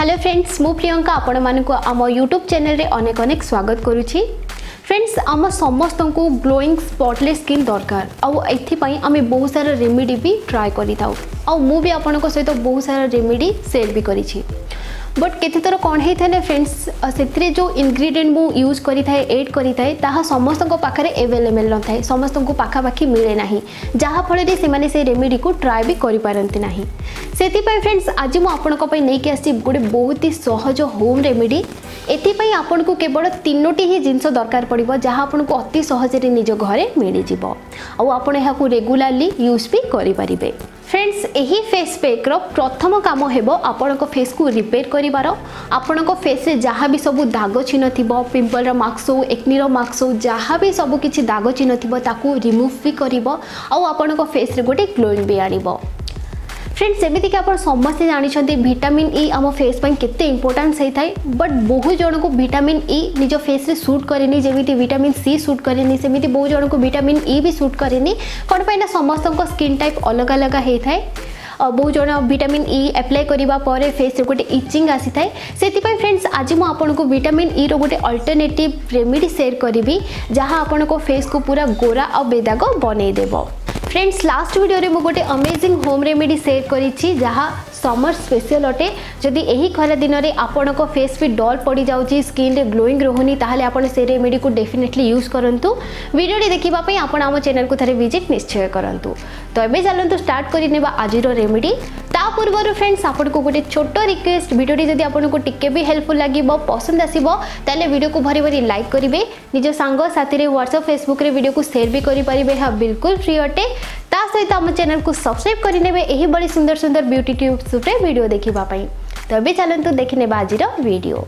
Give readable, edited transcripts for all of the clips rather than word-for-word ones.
Hello friends, मु प्रियंका आपण मानक आम यूट्यूब चैनल रे अनेक अनेक स्वागत करुछि। फ्रेंड्स, आम समस्त को ग्लोइंग स्पॉटलेस स्किन दरकार आउपाई आम बहुत सारा रेमेडी भी ट्राए करूँ मु भी आपण सहित बहुत सारा रेमेडी सेयर भी करी। बट केते थर कौन होता है फ्रेंड्स, से जो इनग्रेडिएंट मु यूज करी थाए ऐड करी थाए ताहा समस्त को पाखरे अवेलेबल न थाए, समस्त को पाखापाखी मिले ना, जहाँ फल से माने से रेमेडी को ट्राए भी करि पारंती नाही। सेतिपाई फ्रेंड्स आज मु आपण को पई नेकी आसी गोटे बहुत ही सहज होम रेमेडी। एथिपाई आपण को केवल 3टी ही जिनस दरकार पड़िबो जहाँ आपण को अति सहज रे निज घरे मिल जिवो आ आपण एहा को रेगुलरली यूज भी करि परिबे। फ्रेंड्स, यही फेस पैक रो प्रथम काम हेबो आपण को फेस को रिपेयर करिवार। आपण को फेस रे जहाँ भी सब दाग चिन्ह थिबो, पिंपल रो मार्क्स हो, एक्नी रो मार्क्स हो, जहाँ भी सब किछि दाग चिन्ह थिबो ताकू रिमूव भी करिवो आ आपण को फेस रे गोटे ग्लोइंग भी आनिबो। फ्रेंड्स, जमीती कि आप समस्ते जानते विटामिन ई आम फेस पर केते इंपोर्टेंस होता है, बट बहुत जन को विटामिन ई निज फेस रे सूट करेनी, जमीती विटामिन सी सूट करेनी, सेमिति बहुत जन को विटामिन ई भी सूट करेनी। कौन पाइना समस्त स्किन टाइप अलग अलग होता है। बहुत जन विटामिन ई अप्लाई करबा परे फेस रे गोटे इचिंग आसी थाए। सेतिपाई फ्रेंड्स आज मु आपन को विटामिन ई रो गोटे अल्टरनेटिव रेमेडी शेयर करिवि जहां आपन को फेस को पूरा गोरा और बेदाग बनै देबो। फ्रेंड्स, लास्ट वीडियो रे मु गोटे अमेजिंग होम रेमेडी शेयर करिछि जहाँ समर स्पेशल अटे। जदि यही खरा दिन में आपण को फेस भी डल पड़ जाऊँगी, स्किन रे ग्लोइंग रोहनी, ताहले आपण से रेमेडी को डेफिनेटली यूज करंतु। वीडियो देखिबा पई आपण आम चैनल को थरे विजिट निश्चय करंतु। तो एबे चलंतु स्टार्ट करिनेबा आजिरो रेमेडी। ता पूर्व फ्रेंड्स आपण को गोटे छोट रिक्वेस्ट, वीडियो जदि आपण को टिके भी हेल्पफुल लागिबो, पसंद आसीबो, ताले वीडियो को भरी भरी लाइक करिवे, निज सांग साथी रे व्हाट्सएप फेसबुक रे वीडियो को शेयर भी करि परिबे। हा बिल्कुल फ्री अटे। ता सहित आम चैनल को सब्सक्राइब करिनेबे एही बड़ी सुंदर सुंदर ब्यूटी टिप्स रे वीडियो देखिबा पई। तो अबे चलंतु देखिनेबा आजिरो वीडियो।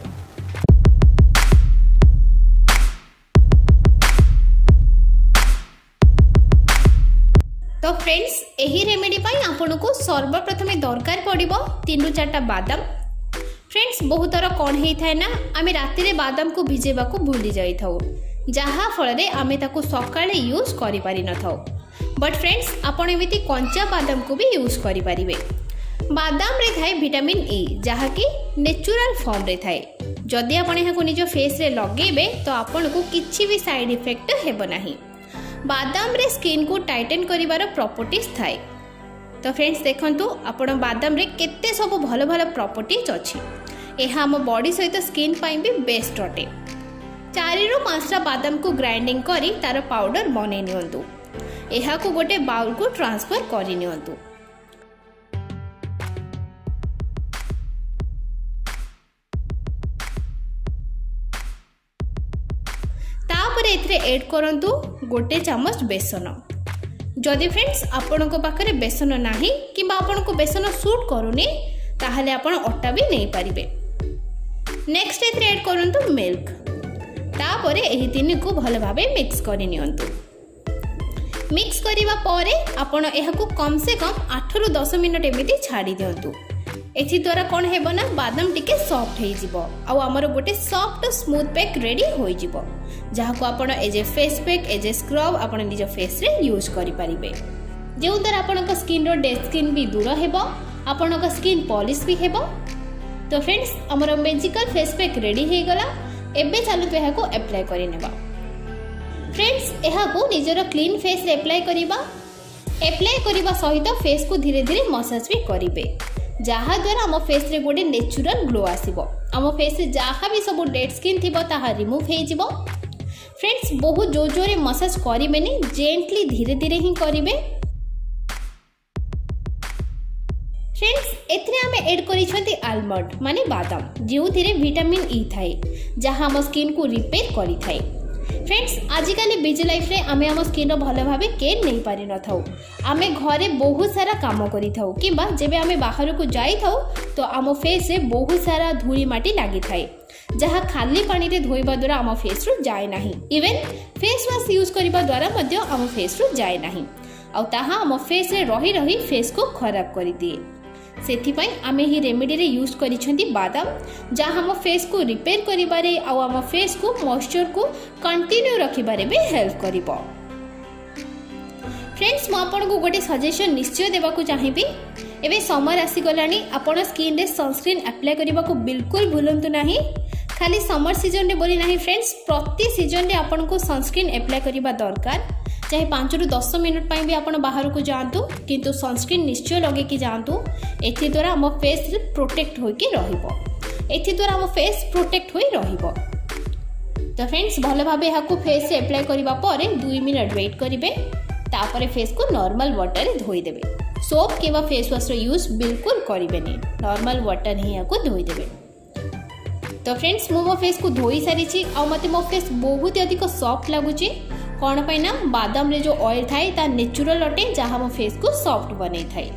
तो फ्रेंड्स, यही रेमेडी पाई आपण को सर्वप्रथम दरकार पड़िबो 3 ରୁ 4टा बादाम। फ्रेंड्स, बहुत थर कौन होता है ना, आम राति रे बादाम को भिजेबा को भूली जाई थाउ, जहाँ फल रे आमे ताको सकाळे यूज करि पारि न थाउ। बट फ्रेंड्स, आपण एमिति कंचा बादाम को भी यूज करि परिबे। बादाम रे थाए विटामिन ई जहाँ की नेचुरल फॉर्म रे थाए। जदि आपण एहा को निज फेस रे लगेबे तो आपण को किछि भी साइड इफेक्ट हेबो नाही। बादाम रे स्किन को टाइटन करिवार प्रॉपर्टीज थाए। तो फ्रेंड्स देखंतु आपण बादाम रे केते सब भलो भलो प्रॉपर्टीज अछि। एहा हम बॉडी सहित स्किन पाई भी बेस्ट अटे। 4 ରୁ 5टा बादाम को ग्राइंडिंग करी तार पाउडर बनै नियंतु। एहा को गोटे बाउल को ट्रांसफर करि नियंतु। तापर एथरे ऐड करंतु गोटे चम्मच बेसन। जदि फ्रेंड्स आपण को पाखरे बेसन नाही किबा आपण को बेसन सूट करूनी ताहले आपण अट्टा भी नहीं पारिबे। नेक्स्ट एथरे ऐड करंतु मिल्क। तापर एही तीन को भल भाबे मिक्स करि नियंतु। मिक्स करिवा परे आपण एहाकू कम से कम 8 ରୁ 10 मिनट एमिति छाड़ी दियंतु। एथि द्वारा कोन हेबो ना बादाम टिके सॉफ्ट हे जिवो आ हमर गोटे सॉफ्ट स्मूथ पैक रेडी होई जिवो, जहाँ को आपण as a face pack as a scrub आपण निज फेस रे यूज करि परिबे, जेउ द्वारा आपण को स्किन रो डेड स्किन भी दूर हेबो, आपण को स्किन पॉलिश भी हेबो। तो फ्रेंड्स, हमर मैजिकल फेस पैक रेडी हे गला। एबे चालू तो एहाकू अप्लाई करि नेबा। फ्रेंड्स, एहाकू निजर क्लीन फेस रे अप्लाई करिबा सहित फेस को धीरे धीरे मसाज भी करिवे, जहाँ द्वारा आम फेस रे गोटे नेचुरल ग्लो आसीबो। आम फेस रे जहाँ भी सब डेड स्किन थिबो ताहा रिमूव हे जिवो। फ्रेंड्स, बहुत जोर जोरे मसाज करिबेनी, जेंटली धीरे धीरे ही करिवे। फ्रेंड्स, एथरे आमे ऐड करिछंती आलमंड माने बादाम, जेउ थिरे विटामिन ई थाए, जहाँ आम स्किन को रिपेयर करि थाए। फ्रेंड्स, आजिकल बिजी लाइफ रे आमे आम स्किन रो भलो भाबे केयर नहीं पारि न थाउ। आमे घरे बहुत सारा काम करि थाउ किबा जेबे आमे बाहर को जाई थाउ तो आम फेस रे बहुत सारा धूली माटी लागि थाए, जहाँ खाली पानी रे धोइबा द्वारा आम फेस रो जाय नाही। इवन फेस वाश यूज करिबा द्वारा मध्य आम फेस रो जाय नाही आ ताहा आम फेस रे रही रही फेस को खराब करि दिए। सेथिपाई आमे ही रेमेडी रे यूज करिछंती बादाम, जहाँ हम फेस को रिपेयर करिबारे आ आम फेस को मॉइस्चर को कंटिन्यू रखिबारे भी हेल्प करिबो। फ्रेंड्स मु आपको गोटे सजेशन निश्चय देवाक चाहिए। एवं समर आसीगलानी आपण स्किन रे सनस्क्रीन अप्लाई करने को बिल्कुल भूलंतु नहीं। खाली समर सीजन रे बोली नहीं फ्रेंड्स, प्रति सीजन रे आपण को सनस्क्रीन अप्लाई करने दरकार। चाहे 5 ରୁ 10 मिनट भी आप बाहर को जातु किंतु सनस्क्रीन निश्चय लगे कि जातु। एथि द्वारा आम फेस प्रोटेक्ट होइकी रहिबो। एथि द्वारा आम फेस प्रोटेक्ट होई रहिबो। तो फ्रेंड्स भल भाव यहाँ फेस से अप्लाई करने पर 2 मिनट वेट करेंगे। तापर फेस को नॉर्मल वाटर धोईदेवे। सोप कि फेस वाश यूज बिल्कुल करेंगे, नॉर्मल वाटर ही यहाँ धोईदेवे। तो फ्रेंड्स मो फेस को धोई सारी आ मत मो फेस बहुत अधिक सॉफ्ट लगुच। कौन पाई ना बादाम रे जो ऑयल थाए ता नेचुरल अटे जहाँ मो फेस को सॉफ्ट बनै थाए।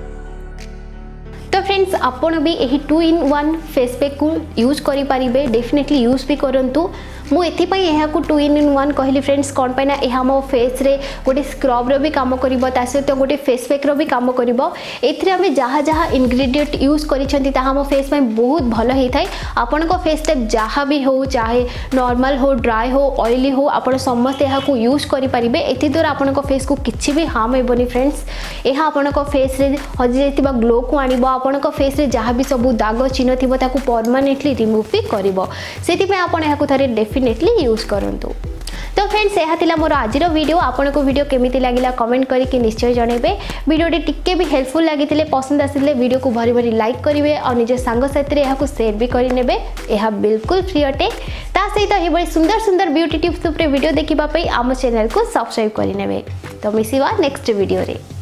तो फ्रेंड्स आपण भी यही 2-in-1 फेस पैक को यूज करि परिबे, डेफिनेटली यूज भी करंतु। मु एथिपाई यहाँ को 2-in-1 कहली फ्रेंड्स कौन पाई ना यह मो फेस रे गोटे स्क्रब रो भी काम करिवो, ता सहित गोटे फेस पैक रो भी काम करिवो। एथिरे हमें जहाँ जहाँ इंग्रेडिएंट यूज करिसेंती ताहा मो फेस में बहुत भल होई थाए। आपण को फेस टाइप जहाँ भी हो, चाहे नॉर्मल हो, ड्राई हो, ऑयली हो, आपण समस्त यहाँ को यूज करि परिबे। एथि द्वारा आपण को फेस को किछि भी हार्म हेबनी फ्रेंड्स। यह आपण को फेस रे हजि जाइतिबा ग्लो को आनिबो। आपण को फेस रे जहाँ भी सब दाग चिन्ह थिबो ताकू परमानेंटली रिमूव भी करिवो। सेति पे आपण यहाँ को थारे डेफिनेटली यूज करंतु। तो फ्रेंड्स यह थिला मोर आजिर वीडियो। आपन को वीडियो केमिति लागिला कमेंट करके निश्चय जणेबे। वीडियो टिके भी हेल्पफुल लागितिले, पसंद आसिले वीडियो को भरी भरी लाइक करिवे और निज सांग साथी रे यहा को शेयर भी करि नेबे। यह बिल्कुल फ्री अटे। ता सहित एही बड़ी सुंदर सुंदर ब्यूटी टिप्स ऊपर वीडियो देखिबा पई आम चैनल को सब्सक्राइब करि नेबे। तो मिसिवा नेक्स्ट वीडियो रे।